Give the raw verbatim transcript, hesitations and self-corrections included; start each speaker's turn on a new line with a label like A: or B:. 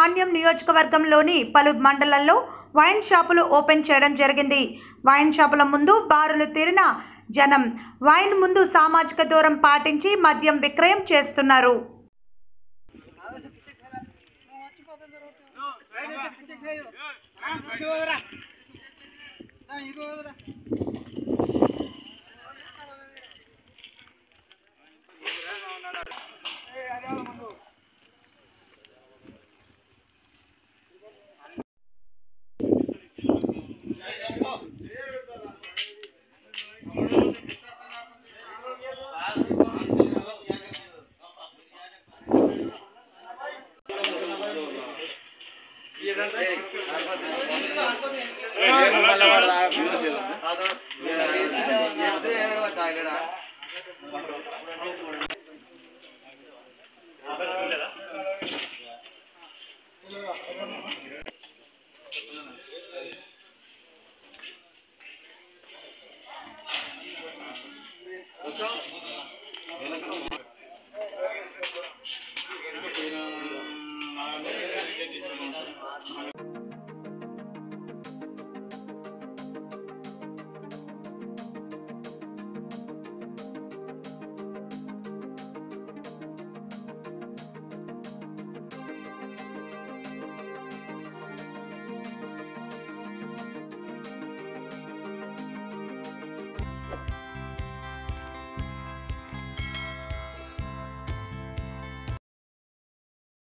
A: పాణ్యం నియోజకవర్గంలోని పలు మండలాల్లో వైన్ షాపులు ఓపెన్ చేయడం జరిగింది. వైన్ షాపుల ముందు బారులు తీరిన జనం వైన్ ముందు సామాజిక దూరం పాటించి మద్యం విక్రయం చేస్తున్నారు.